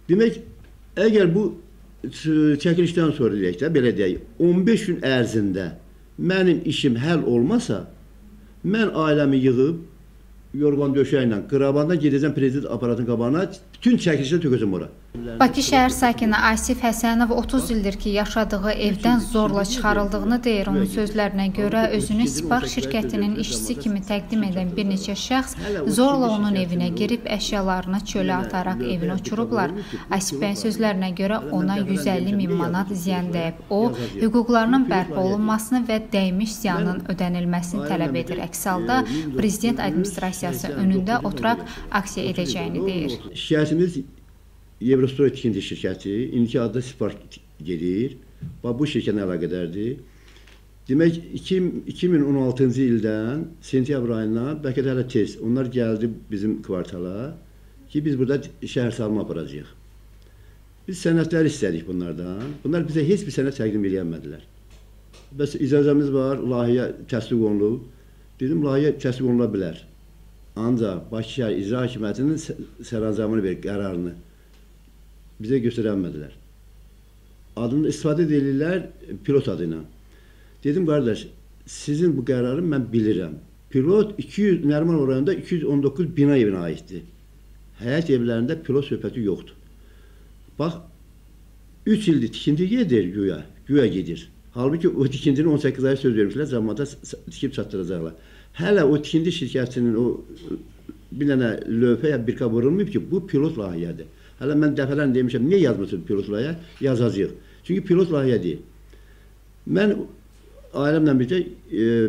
Demək, əgər bu çəkilişdən sonra deyək də, belə deyək, 15 gün ərzində mənim işim həll olmasa, mən ailəmi yığıb, yorğan döşəklə, qırabanda gedəcəm prezident aparatının qabağına, bütün çəkilişlə tökəcəm ora. Bakı şəhər sakini Asif Həsənov 30 ildir ki, yaşadığı evdən zorla çıxarıldığını deyir. Onun sözlərinə görə özünü Spark şirkətinin işçisi kimi təqdim edən bir neçə şəxs zorla onun evinə girib əşyalarını çölə ataraq evini uçurublar. Asif bəyin sözlərinə görə ona 150 min manat ziyan dəyib. O, hüquqlarının bərpa olunmasını və dəymiş ziyanın ödənilməsini tələb edir. Əks halda prezident administrasiyası önündə oturaq aksiya edəcəyini deyir. Şikayətimiz Evrostroy tikinti şirkəti, indiki adda Spark gedir. Bu şirkətlə əlaqədardır. Demək, 2016-cı ildən sentyabr ayından, bəlkə də hələ tez, onlar gəldi bizim kvartala ki, biz burada şəhər salma aparacağıq. Biz sənədlər istədik bunlardan. Bunlar bizə heç bir sənəd təqdim edəmədilər. Bəs icazəmiz var, layihə təsdiq olunub. Dedim, layihə təsdiq oluna bilər. Ancaq Bakı şəhər icra hakimiyyətinin sərəncamını verir, qərarını bizə göstərənmədilər. Adını istifadə edirlər pilot adına. Dedim, qardaş, sizin bu qərarı mən bilirəm. Pilot Nəriman rayonunda 219 bina evinə aiddir. Həyət evlərində pilot söhbəti yoxdur. Bax, 3 ildir tikinti gedir, güya gedir. Halbuki o tikintinin 18 ayı söz vermişlər, zamanda tikib çatdıracaqlar. Hələ o tikinti şirkətinin o bir dənə lövhə ya birka vurulmayıb ki, bu pilot layihədir. Hələ mən dəfələrlə demişəm, niyə yazmırsın pilot layihə? Yazacaq. Çünki pilot layihə deyil. Mən ailəmlə birlikdə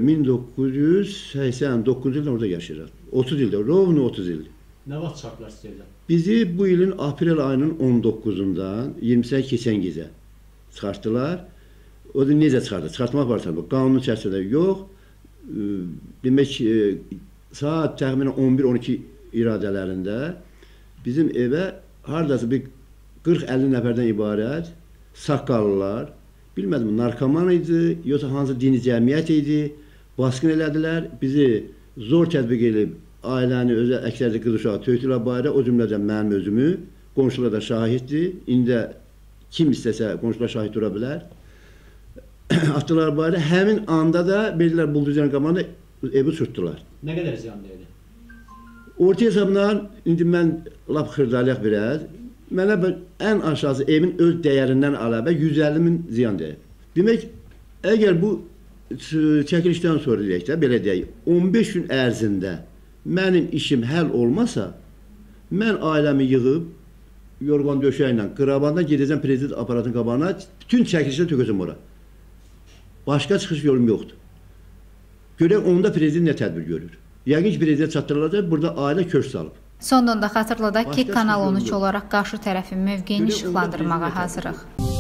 1989 ildə orada yaşayırıq. 30 ildə, rovnu 30 ildir. Nə vaxt çıxartdılar sizə? Bizi bu ilin aprel ayının 19-undan 28 keçən gecə çıxartdılar. O da necə çıxardı? Çıxartmaq var tabi. Qanun çərçivəsində yox. Demək, saat təxminən 11-12 iradələrində bizim evə haradasa bir 40-50 nəfərdən ibarət saqqallılar, bilmədim, narkoman idi, yoxsa hansı dini cəmiyyət idi, baskın elədilər, bizi zor tətbiq edib, ailəni, özə əksərdə qız uşağı töydülər bayra, o cümlədən mənim özümü, qonşular da şahiddir, indi kim istəsə qonşular şahid dura bilər, atdılar bayra, həmin anda da belirlər bulduzyan qamanı evi uçurtdular. Nə qədər ziyan deyildi? Orta hesabından, indi mən lap xırdalıyaq biraz, mənə ən aşağısı evin öz dəyərindən əlavə 150 min ziyan deyib. Demək, əgər bu çəkilişdən sonra deyək də, belə deyək, 15 gün ərzində mənim işim həll olmasa, mən ailəmi yığıb, yorğan döşəklə, qırabanda gedəcəm prezident aparatının qabağına, bütün çəkilişlə tökəcəm ora. Başqa çıxış yolum yoxdur. Görək, onda prezident nə tədbir görür? Yəqin ki, prezident çatdırılacaq, burada ailə köç salıb. Sonunda xatırladaq ki, Kanal 13 olaraq qarşı tərəfin mövqeyini işıqlandırmağa hazırıq.